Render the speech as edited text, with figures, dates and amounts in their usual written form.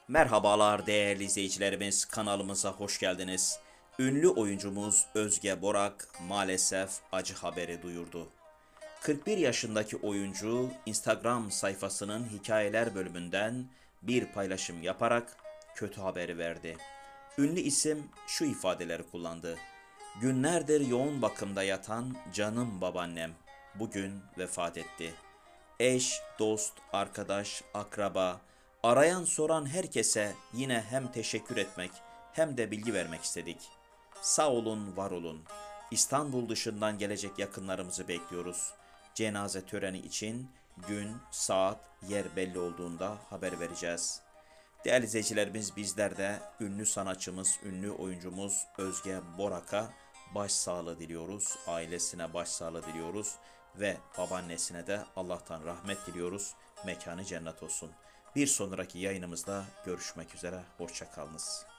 Merhabalar değerli izleyicilerimiz, kanalımıza hoş geldiniz. Ünlü oyuncumuz Özge Borak maalesef acı haberi duyurdu. 41 yaşındaki oyuncu Instagram sayfasının hikayeler bölümünden bir paylaşım yaparak kötü haberi verdi. Ünlü isim şu ifadeleri kullandı. Günlerdir yoğun bakımda yatan canım babaannem bugün vefat etti. Eş, dost, arkadaş, akraba, arayan soran herkese yine hem teşekkür etmek hem de bilgi vermek istedik. Sağ olun, var olun. İstanbul dışından gelecek yakınlarımızı bekliyoruz. Cenaze töreni için gün, saat, yer belli olduğunda haber vereceğiz. Değerli izleyicilerimiz, bizler de ünlü sanatçımız, ünlü oyuncumuz Özge Borak'a başsağlığı diliyoruz. Ailesine başsağlığı diliyoruz ve babaannesine de Allah'tan rahmet diliyoruz. Mekanı cennet olsun. Bir sonraki yayınımızda görüşmek üzere. Hoşça kalınız.